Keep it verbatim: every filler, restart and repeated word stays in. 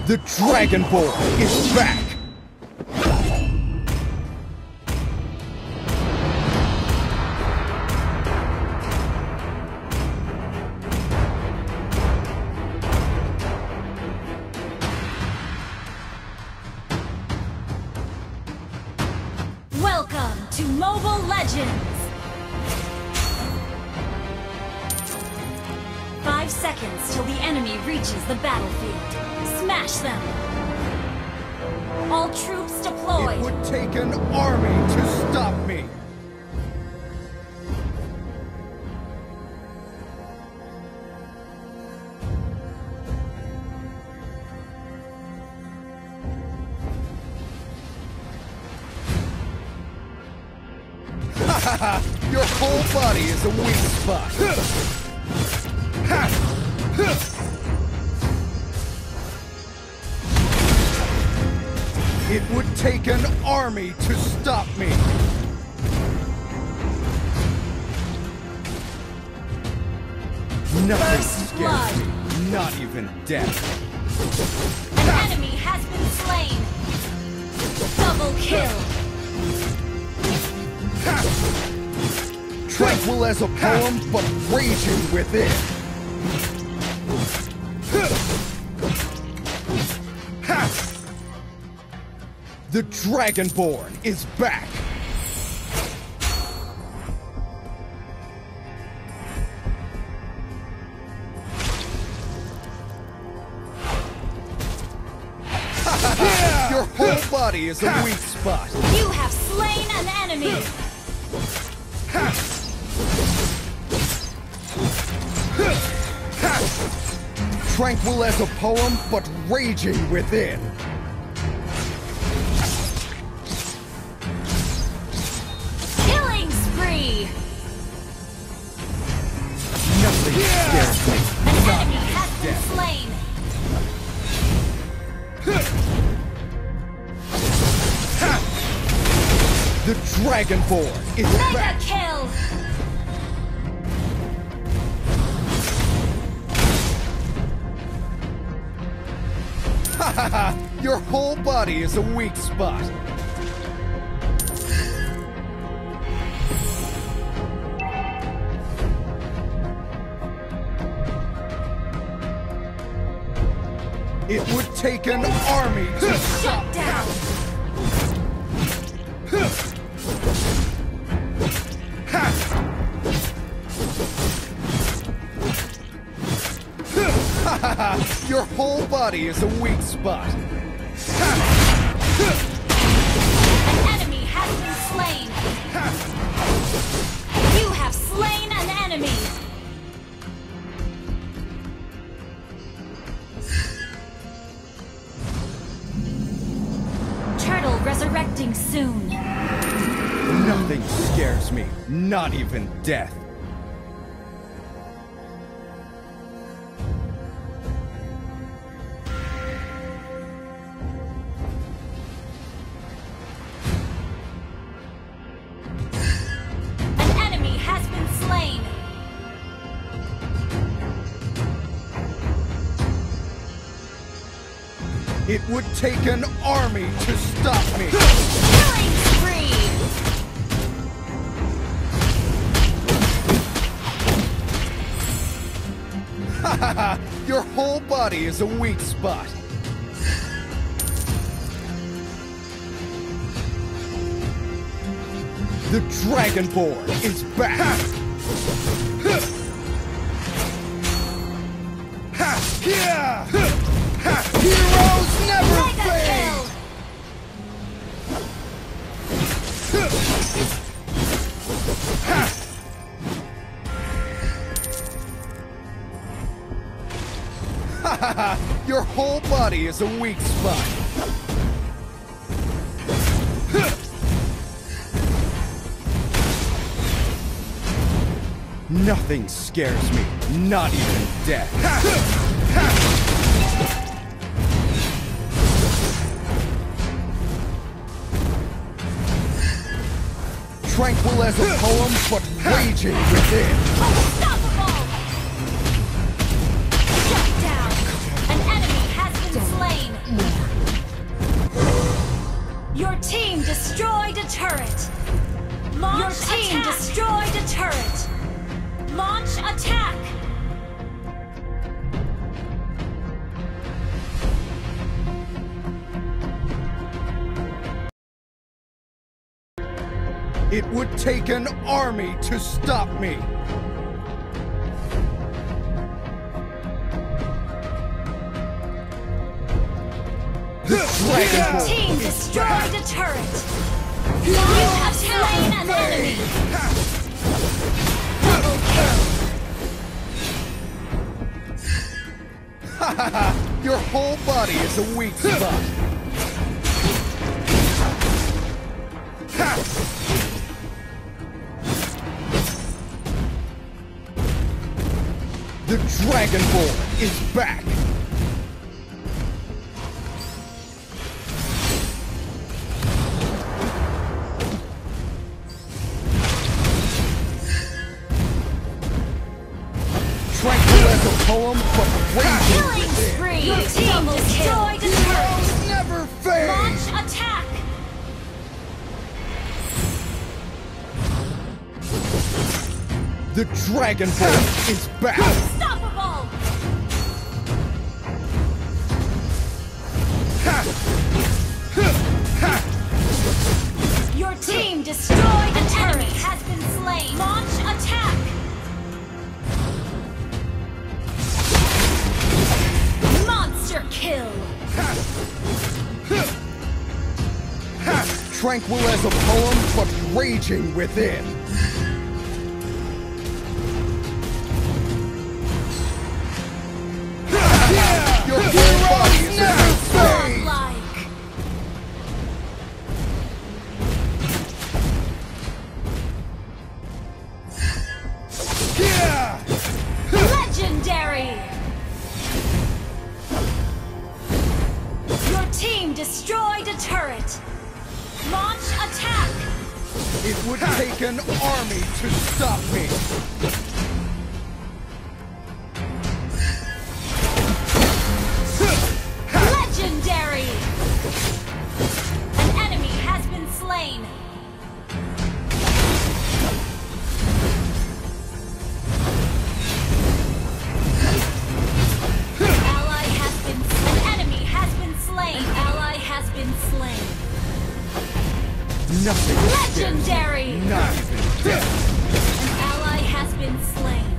The Dragonborn is back! Welcome to Mobile Legends! Five seconds till the enemy reaches the battlefield. Smash them! All troops deployed! It would take an army to stop me! Your whole body is a weak spot! It would take an army to stop me! Nothing First scares blood. me, not even death. An enemy has been slain! Double kill! Tranquil as a poem, but raging within. The Dragonborn is back! Your whole body is a weak spot! You have slain an enemy! Tranquil as a poem, but raging within. Killing spree! Nothing scares me. An Not enemy has been death. slain! The Dragonborn is Mega back! kill! Ha ha ha! Your whole body is a weak spot. It would take an army to stop Shut down! Your whole body is a weak spot. An enemy has been slain! You have slain an enemy! Turtle resurrecting soon. Nothing scares me, not even death. An enemy has been slain! It would take an army to stop me. Killing spree! Your whole body is a weak spot. The Dragonborn is back. Heroes never Mega fade. kill! Your whole body is a weak spot. Nothing scares me, not even death. Tranquil as a poem, but raging within. Unstoppable! Shut down! An enemy has been slain! Your team destroyed a turret. Launch Your team attack. destroyed a turret. Launch attack. It would take an army to stop me. The Dragon Your team destroyed a turret. You have slain an enemy. Double kill. Ha ha ha! Your whole body is a weak spot. Ha! The Dragonborn is back! Tranquil as a poem, but raging Killing spree! Your team destroyed a turret! Never fail! Launch attack! The Dragonborn is back! Unstoppable! Ha! Ha! Ha! Your team destroyed a turret! Has been slain! Launch attack! Monster kill! Ha! Ha! Tranquil as a poem, but raging within. Your whole body is never fade! Godlike! Yeah! Legendary! Your team destroyed a turret! Launch attack! It would take an army to stop me! Legendary! An enemy has been slain! An ally has been An enemy has been slain! An ally has been slain! Nothing. Legendary! Not even death. An ally has been slain!